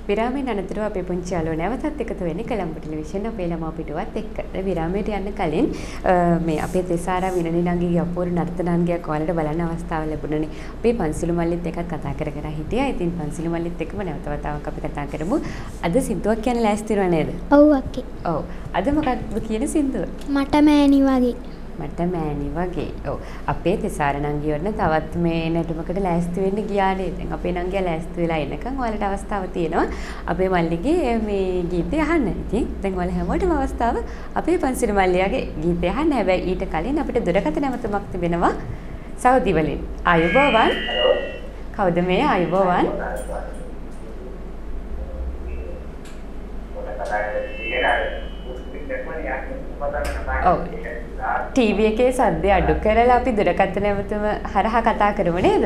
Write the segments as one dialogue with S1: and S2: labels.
S1: විරාමයෙන් අනතුරුව අපේ පුංචි යාළුවෝ නැවතත් එකතු වෙන්නේ කොළඹ ටෙලිවිෂන් අපේ ළමා පිටුවත් එක්ක. විරාමයට යන්න කලින් මේ අපේ තෙසාරා විනනිනංගිගේ අපූර්ව නර්තනාංගයක් ඔයාලට බලන්න අවස්ථාව ලැබුණනේ. අපේ පන්සිලු මල්ලිත් එක්ක කතා කර හිටියා. ඉතින් පන්සිලු මල්ලිත් එක්කම නැවත වතාවක් අපි කතා කරමු. අද සින්දුවක් කියන්න ලෑස්ති වෙනව නේද?
S2: ඔව් අක්කේ.
S1: ඔව්. අද මොකක්ද කියන සින්දුව?
S2: මට මෑණි වගේ.
S1: මට මෑණි වගේ. ඔව්. අපේ තෙසාර නංගි වරන තවත් මේ නැටුමකට ලෑස්ති වෙන්න ගියානේ. දැන් අපේ නංගියා ලෑස්ති වෙලා එනකන් ඔයාලට අවස්ථාව තියෙනවා. අපේ මල්ලිගේ මේ ගීතය අහන්න. ඉතින් දැන් ඔයාලා හැමෝටම අවස්ථාව අපේ පන්සිල් මල්ලියාගේ ගීතය අහන්න. හැබැයි ඊට කලින් අපිට දුරකථන නැවතුමක් තිබෙනවා සෞදි වලින්. ආයුබෝවන්. කවුද මේ ආයුබෝවන්? ඔව්. ටීවී එකේ සද්දය අඩු කරලා අපි දුරකථන නැවතුම හරහා කතා කරමු නේද?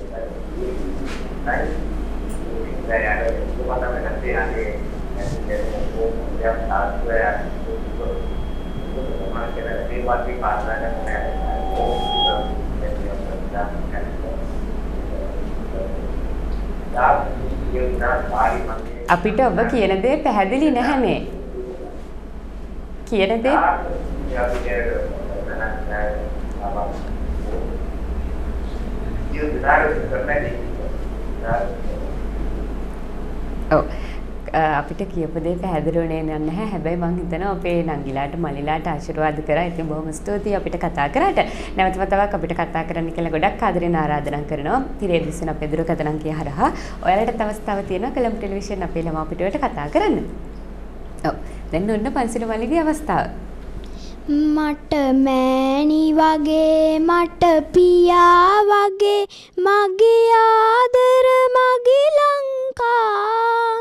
S1: අපිට ඔබ කියන දේ පැහැදිලි නැහැනේ. කියන දේ ඔව් අපිට කියපු දේ පැහැදිලිුනේ නැහැ. හැබැයි මම හිතනවා අපේ නංගිලාට මලිලාට ආශිර්වාද කරා. ඉතින් බොහොම ස්තුතියි අපිට කතා කරාට. නැවත වතාවක් අපිට කතා කරන්න කියලා ගොඩක් ආදරෙන් ආරාධනා කරනවා. තිරේ දිස්සන අපේ දුරකථන අංකය හරහා ඔයාලට අවස්ථාව තියෙනවා කොළඹ ටෙලිවිෂන් අපේ ළමා පිටුවට කතා කරන්න. ඔව්. දැන් ඔන්න පන්සිල් මල්ලිගේ අවස්ථාව.
S2: මට මෑණි වගේ මට පියා වගේ මගේ ආදර මගේ ලංකා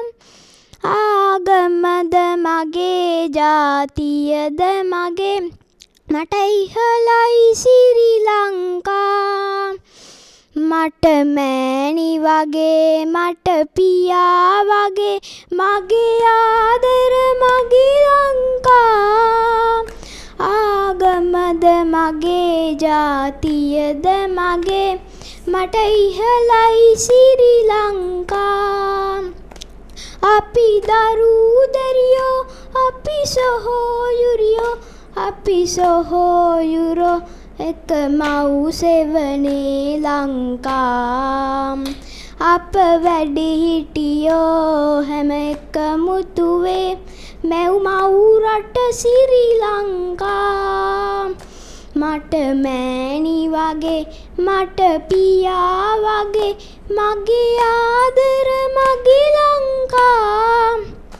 S2: ආගමද මගේ ජාතියද මගේ මට ඉහළයි ශ්‍රී ලංකා මට මෑණි වගේ මට පියා වගේ මගේ ආදර මගේ ලංකා ආගමද මගේ ජාතියද මගේ මට ඉහළයි ශ්‍රී ලංකා අපි දරුදරියෝ අපි සොහොයුරියෝ අපි සොහොයුරෝ එක මව් සෙවනේ ලංකා අප වැඩිහිටියෝ හැම එක මුතුවේ මැව් මව් රට ශ්‍රී ලංකා මට මෑණි වගේ මට පියා වගේ මගේ ආදර මගේ ලංකා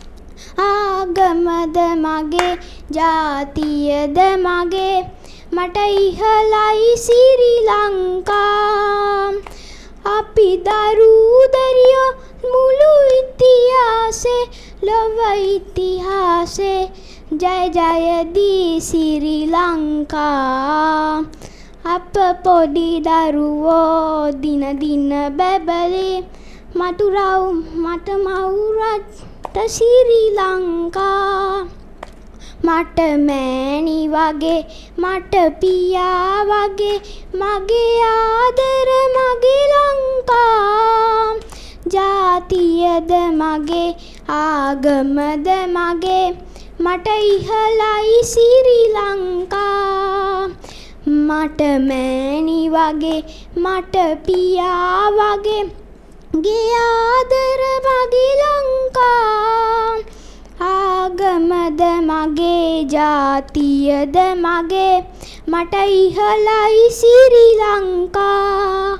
S2: ආගමද මගේ ජාතියද මගේ මට ඉහළයි ශ්‍රී ලංකා අපි දරුදරියෝ මුළු ඉතිහාසේ ලොව ඉතිහාසේ ජය ජයදී ශ්‍රී ලංකා අප පොඩි දරුවෝ දින දින බැබලේ මතුරව් මට මවුරට ශ්‍රී ලංකා මට මෑණි වගේ මට පියා වගේ මගේ ආදර මගේ ලංකා ජාතියද මගේ ආගමද මගේ මට ඉහළයි ශ්‍රී ලංකා මට මෑණි වගේ මට පියා වගේ ගේ ආදර මගේ ලංකා ආගමද මගේ ජාතියද මගේ මට ඉහළයි ශ්‍රී ලංකා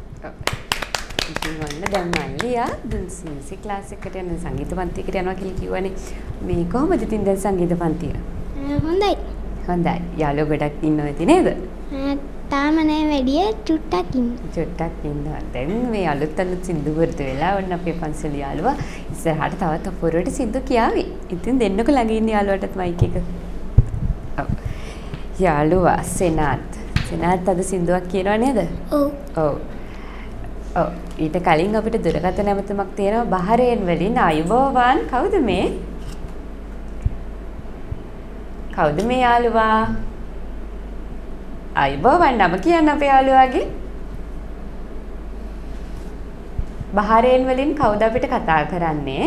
S1: ඉතින් දැන් මල්ලියා දැන් සිංසි ක්ලාස් එකට යන සංගීත පන්තියකට යනවා කියලා කිව්වනේ. මේ කොහොමද ඉතින් දැන් සංගීත පන්තිය?
S2: හොඳයි.
S1: හොඳයි. යාළුවෝ ගොඩක් ඉන්නව ඇති නේද?
S2: තාම නෑ වැඩි චුට්ටක් ඉන්නවා.
S1: චුට්ටක් ඉන්නවා. දැන් මේ අලුත් සින්දු වෘත වෙලා වන්න අපේ පන්සල් යාළුවා ඉස්සරහට තවත් අපූර්වට සින්දු කියාවි. ඉතින් දෙන්නක ළඟ ඉන්න යාළුවටත් මයික් එක. ඔව්. යාළුවා සෙනාත්. සෙනාත් අද සින්දුවක් කියනවා නේද?
S2: ඔව්.
S1: ඔව්. ඔව්. ඊට කලින් අපිට දුරකථන නැමතුමක් තියෙනවා බහරේන් වලින්. ආයුබෝවන්. කවුද මේ? කවුද මේ යාළුවා? ආයුබෝවන් නම කියන්න අපේ යාළුවාගේ. බහරේන් වලින් කවුද අපිට කතා කරන්නේ?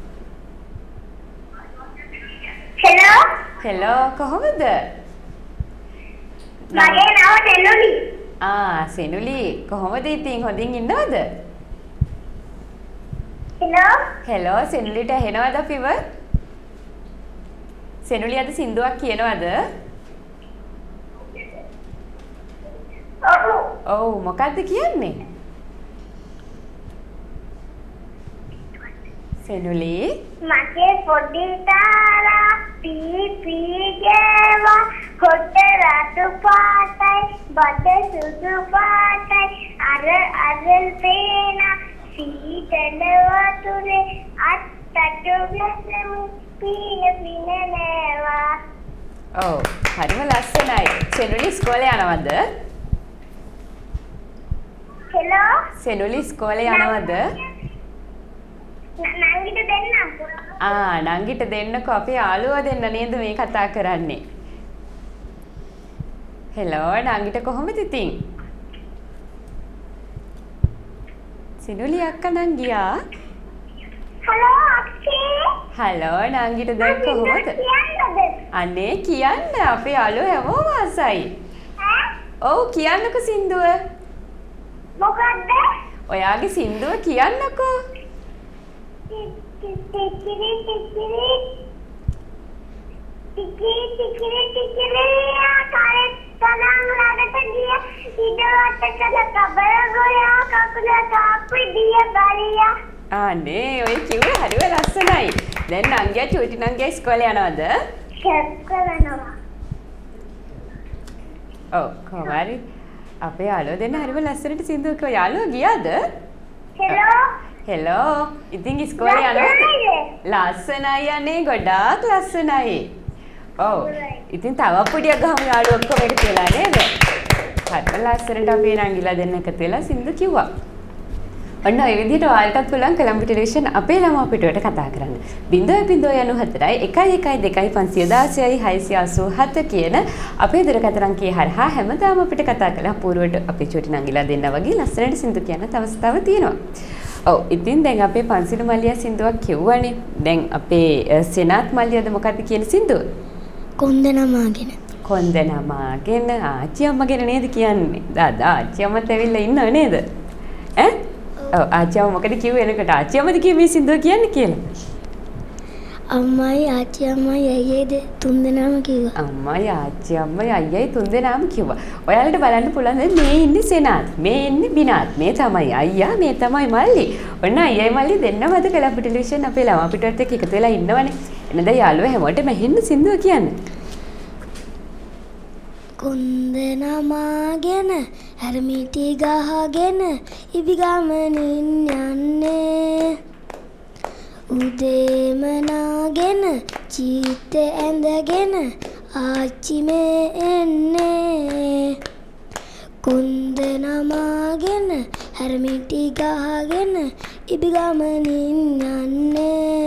S1: හෙලෝ කොහොමද?
S3: මගේ නම සෙනුලි.
S1: සෙනුලි කොහොමද ඉතින් හොඳින් ඉන්නවද? හෙලෝ සෙනුලිට ඇහෙනවද අපිව? සෙනුලි අද සින්දුවක් කියනවද? ඔව් මොකද්ද කියන්නේ? සෙනුලි
S3: මගේ පොඩි තාරා පී ගේවා කොට රතු පාටයි බඩ සුදු පාටයි අරල් පේන සීතල වතුරේ අත්තට ගැසෙමු පින නෑවා.
S1: ඔව් හරිම ලස්සනයි. සෙනුලි ඉස්කෝලේ යනවද?
S3: හෙලෝ
S1: සෙනුලි ඉස්කෝලේ යනවද?
S3: නංගිට දෙන්නම්.
S1: නංගිට දෙන්නකෝ අපේ යාළුවා දෙන්න නේද මේ කතා කරන්නේ. හෙලෝ නංගිට කොහොමද ඉතින්? සිනුලි අක්කා නං ගියා.
S3: හලෝ අක්කේ.
S1: හලෝ නංගිට දැන් කොහොමද? අනේ කියන්න අපේ යාළුවෝ හැමෝම ආසයි. ඔව් කියන්නකෝ සින්දුව.
S3: මොකද්ද?
S1: ඔයාගේ සින්දුව කියන්නකෝ.
S3: ටිකිරි ආකාරයෙන් තනං ළඟට ගිය ඉදවට කළ කබර ගෝයා කකුල තාප්පි දිය බලියා.
S1: අනේ ඔය කිව්වේ හරිම ලස්සනයි. දැන් නංගියා චූටි නංගියා ඉස්කෝලේ යනවද?
S3: කරනවා.
S1: ඔව් කොහොමරි අපේ යාළුවෝ දෙන්න හරිම ලස්සනට සින්දුව කිව්වා. යාළුවෝ ගියාද?
S3: හෙලෝ
S1: හෙලෝ ඉතින් ඉස්කෝලේ යනවද? ලස්සනයි අනේ ගොඩාක් ලස්සනයි. ඔව් ඉතින් තව පොඩියක් ගහමු යාළුවෝ ඔක්කොම එකතු වෙලා නේද? හරිම ලස්සනට අපේ නංගිලා දෙන්න එකතු වෙලා සින්දු කිව්වා. ඔන්න ඔය විදිහට ඔයාලටත් පුළුවන් කොළඹ ටෙලිවිෂන් අපේ ළමා පිටුවට කතා කරන්න. 0.94 112 කියන අපේ දුරකථන අංකය හරහා හැමදාම අපිට කතා කරලා අපූර්වට අපේ චෝටි නංගිලා දෙන්න වගේ ලස්සනට සින්දු කියන්නත් අවස්ථාව තියෙනවා. ඔව් ඉතින් දැන් අපේ පන්සිල් මල්ලියා සින්දුවක් කිව්වනේ. දැන් අපේ සෙනාත් මල්ලියාද මොකද්ද කියන සින්දුව?
S2: කොන්ද නමාගෙන.
S1: කොන්ද නමාගෙන ආච්චි අම්මගෙන නේද කියන්නේ? දාදා ආච්චි අම්මත් ඇවිල්ලා ඉන්නව නේද? ඈ? ඔව් ආච්චි අම්ම මොකද කිව්වේ එනකට? ආච්චි අම්මද කිව්වේ මේ සින්දුව කියන්නේ කියලා?
S2: අම්මයි ආච්චි අම්මයි අයියේද තුන්දෙනාම කිව්වා.
S1: අම්මයි ආච්චි අම්මයි අයියයි තුන්දෙනාම කිව්වා. ඔයාලට බලන්න පුළුවන් මේ ඉන්නේ සෙනාත්, මේ ඉන්නේ බිනාත්, මේ තමයි අයියා, මේ තමයි මල්ලි. ඔන්න අයියයි මල්ලි දෙන්නම අද කොළඹ ටෙලිවිෂන් අපේ ළමා පිටුවත් එක්ක එකතු වෙලා ඉන්නවනේ. එනද යාළුවෝ හැමෝටම ඇහෙන්න සින්දුව කියන්න.
S2: කොන්ද නමාගෙන හැරමිටි ගහගෙන ඉබි ගමනින් යන්නේ උදේම නාගෙන චීත ඇඳගෙන ආච්චි මේ එන්නේ කොන්ද නමාගෙන හැරමිටි ගහගෙන ඉබි ගමනින් යන්නේ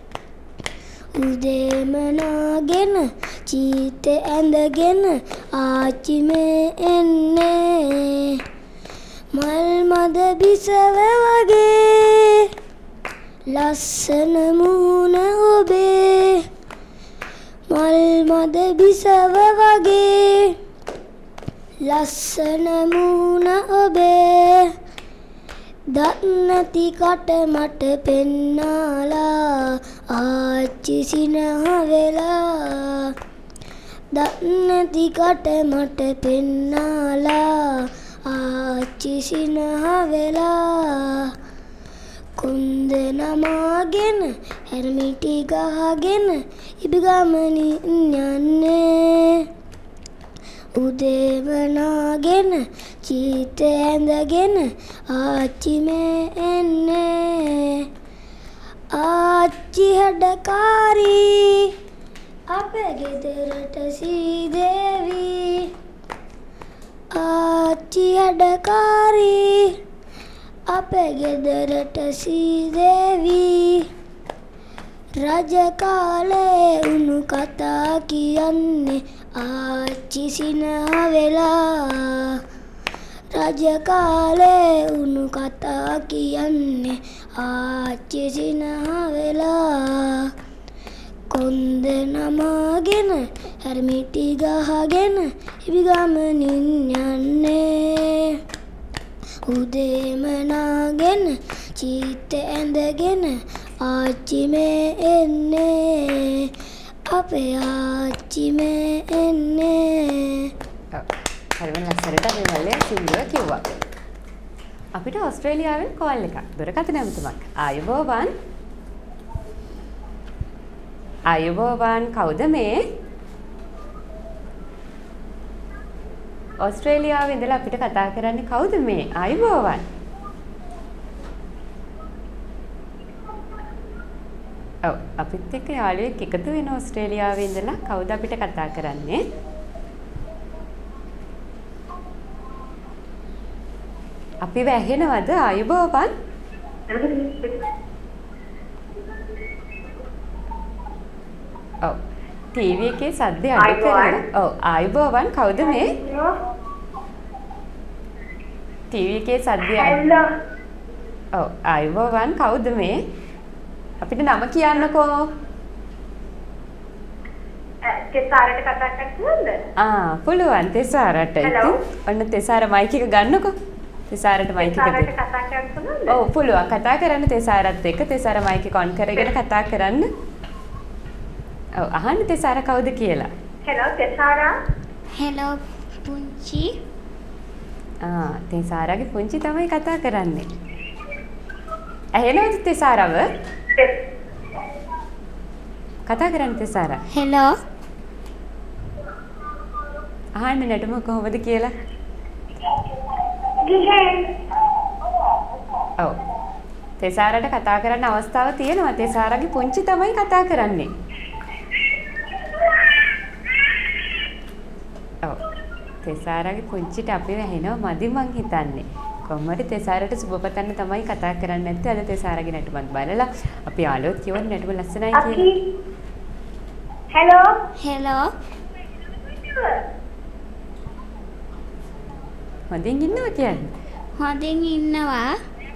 S2: උදේම නාගෙන චීත ඇඳගෙන ආච්චි මේ එන්නේ මල් මද බිසව වගේ ලස්සන මූණ ඔබේ මල් මද බිසව වගේ ලස්සන මූණ ඔබේ දත් නැති කට මට පෙන්නාලා ආච්චි සිනහ වෙලා දත් නැති කට මට පෙන්නාලා ආච්චි සිනහ වෙලා කොන්ද නමාගෙන හැරමිටි ගහගෙන ඉබි ගමනින් යන්නේ උදේම නාගෙන චීත ඇඳගෙන ආච්චි මේ එන්නේ ආච්චි හැඩකාරී අපේ ගෙදරට සීදේවි ආච්චි හැඩකාරී අපේ ගෙදරට සීදේවි රජ කාලේ උණු කතා කියන්නේ ආච්චි සිනහ වෙලා රජ කාලේ උණු කතා කතා කියන්නේ ආච්චි සිනහ වෙලා කොන්ද නමාගෙන හැරමිටි ගහගෙන ඉවි ගමනින් යන්නේ උදේම නාගෙන චීත ඇඳගෙන ආච්චි මේ එන්නේ අපේ ආච්චි මේ එන්නේ.
S1: හරිම ලස්සනට අපි මල්ලේ සිංදුව කිව්වා. අපිට ඕස්ට්‍රේලියාවෙන් කෝල් එකක්. දුරකථන ඇමතුමක්. ආයුබෝවන්. ආයුබෝවන් කවුද මේ? ඕස්ට්‍රේලියාවේ ඉඳලා අපිට කතා කරන්නේ කවුද මේ? ආයුබෝවන්. ඔව් අපිත් එක්ක යාළුවෙක් එකතු වෙන ඕස්ට්‍රේලියාවේ ඉඳලා කවුද අපිට කතා කරන්නේ? අපි වැහෙනවද ආයුබෝවන්? ඔව් ටීවී එකේ සද්දය අඩු කරලා. ඔව් ආයුබෝවන් කවුද මේ? ටීවී එකේ සද්දය අඩු. ඔව් ආයුබෝවන් කවුද මේ? අපිට නම කියන්නකෝ.
S3: තෙසාරට කතා කරන්නද?
S1: පුළුවන් තෙසාරට. ඉතින් ඔන්න තෙසාර මයික් එක ගන්නකෝ. තෙසාරට මයික් එක දෙන්න.
S3: කතා කරන්නද?
S1: ඔව් පුළුවන් කතා කරන්න තෙසාරත් එක්ක. තෙසාර මයික් එක ඔන් කරගෙන කතා කරන්න. ඔව් අහන්න තෙසාර කවුද කියලා.
S3: හෙලෝ තෙසාරා.
S2: හෙලෝ පුංචි.
S1: තෙසාරගේ පුංචි තමයි කතා කරන්නේ. ඇහෙනවද තෙසාරව? කතා කරන්න තෙසාරා.
S2: හෙලෝ.
S1: අහන්න නටම කොහොමද කියලා.
S3: ගිහෙන්.
S1: ඔව්. තෙසාරට කතා කරන්න අවස්ථාව තියෙනවා. තෙසාරගේ පුංචි තමයි කතා කරන්නේ. ඔව්. තෙසාරගේ පුංචිට අපි වැහෙනවා මදි මං හිතන්නේ. කොහොමද තෙසාරට සුබ පතන්න තමයි කතා කරන්නේ නැත්තේ. අද තෙසාරගේ නැටුමත් බලලා අපි ආලෝත් කියවන නැටුම ලස්සනයි කියලා.
S3: හෙලෝ.
S2: හෙලෝ.
S1: හොඳින් ඉන්නවා කියන්නේ.
S2: හොඳින් ඉන්නවා.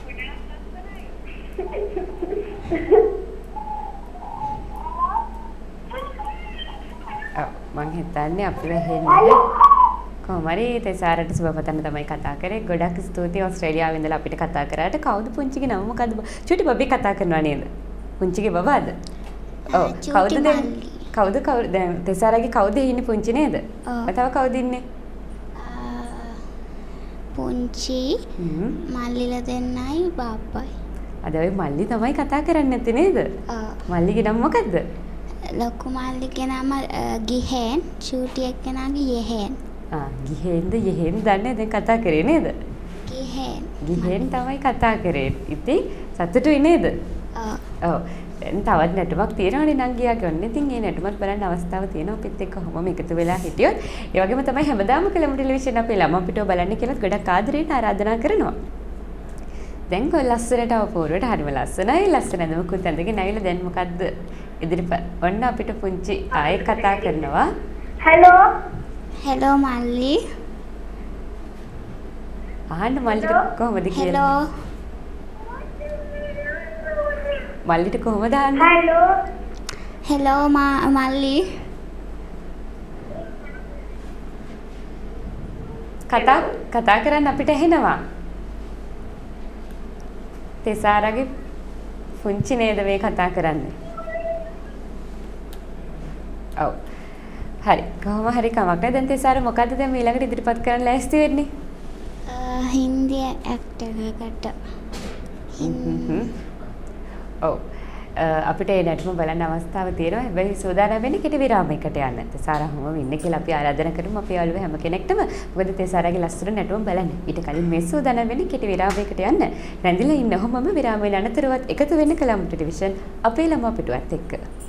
S1: මං හිතන්නේ අපි වැහෙන්නේ කොහොම හරි තෙසාරට සුබ පතන්න තමයි කතා කරේ. ගොඩක් ස්තුතියි ඕස්ට්‍රේලියාවේ ඉඳලා අපිට කතා කරාට. කවුද පුංචිගේ නම මොකද්ද? චුටි බබේ කතා කරනවා නේද? පුංචිගේ බබාද? ඔව් කවුද දැන්? කවුද දැන් තෙසාරගේ කවුද ඉන්නේ පුංචි නේද? තව කවුද ඉන්නේ?
S2: පුංචි මල්ලිලා දෙන්නයි බාප්පයි.
S1: අද ඔය මල්ලි තමයි කතා කරන්නේ නැත්තේ නේද? මල්ලිගේ නම මොකද්ද?
S2: ලොකු මල්ලිගේ නම ගිහෙන්, චූටි එක්කෙනාගේ යෙහෙන්.
S1: ගිහෙන්ද යෙහෙන්ද දන්නේ දැන් කතා කරේ නේද?
S2: ගිහෙන්.
S1: ගිහෙන් තමයි කතා කරේ. ඉතින් සතුටුයි නේද? ඔව්. දැන් තවත් නැටුමක් තියෙනවනේ නංගියාගේ. ඔන්න ඉතින් මේ නැටුමත් බලන්න අවස්ථාව තියෙනවා. අපිත් එක්ක කොහොමම එකතු වෙලා හිටියොත්. ඒ වගේම තමයි හැමදාම කලමු ටෙලිවිෂන් අපේ ළමා පිටුව බලන්න කියලා ගොඩක් ආදරෙන් ආරාධනා කරනවා. දැන් කො ලස්සනට අවපෝරුවට හරිම ලස්සනයි. ලස්සන නමුකුත් ඇඳගෙන ඇවිල්ලා දැන් මොකද්ද ඉදිරිපත්. ඔන්න අපිට පුංචි ආයෙත් කතා කරනවා.
S3: හෙලෝ.
S2: හෙලෝ මල්ලි.
S1: අහන්න මල්ලිට කොහොමද කියලා.
S2: හෙලෝ.
S1: මල්ලිට කොහොමද අහන්නේ?
S3: හෙලෝ.
S2: හෙලෝ මල්ලි.
S1: කතා කරන්න අපිට ඇහෙනවා. තෙසාරගේ පුංචි නේද මේ කතා කරන්නේ? ඔව්. හරි. කොහොම හරි කමක් නැහැ. දැන් තෙසාර මොකද්ද දැන් මේ ළඟට ඉදිරිපත් කරන්න ලෑස්ති වෙන්නේ?
S2: හින්දි ඇක්ටර් එකට.
S1: ඔව්. අපිට ඒ නැටුම බලන්න අවස්ථාව තියෙනවා. හැබැයි සෝදානම් වෙන්නේ කෙටි විරාමයකට යන්න. තෙසාර හැමෝම ඉන්න කියලා අපි ආරාධනා කරමු අපේ යාළුවෝ හැම කෙනෙක්ටම. මොකද තෙසාරගේ ලස්සන නැටුම බලන්න. ඊට කලින් මේ සෝදානම් වෙන්නේ කෙටි විරාමයකට යන්න. රැඳිලා ඉන්න ඔහොමම විරාමයෙන් අනතුරුවත් එකතු වෙන්න කලමු ටෙලිවිෂන් අපේ ළමා පිටුවත් එක්ක.